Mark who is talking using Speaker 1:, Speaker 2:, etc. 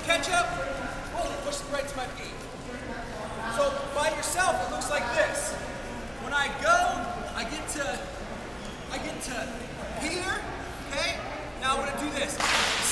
Speaker 1: catch up, boom, push it right to my feet. So by yourself, it looks like this. When I go, I get to here, okay? Now I want to do this.